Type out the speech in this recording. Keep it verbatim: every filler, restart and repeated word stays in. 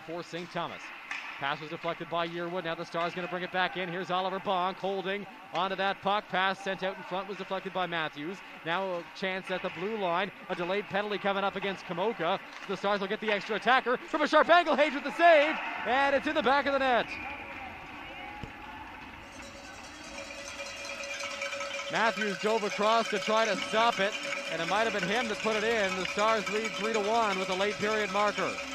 for Saint Thomas. Pass was deflected by Yearwood. Now the Stars going to bring it back in. Here's Oliver Bonk holding onto that puck. Pass sent out in front was deflected by Matthews. Now a chance at the blue line. A delayed penalty coming up against Komoka. The Stars will get the extra attacker from a sharp angle. Hayes with the save, and it's in the back of the net. Matthews dove across to try to stop it, and it might have been him that put it in. The Stars lead three to one with a late period marker.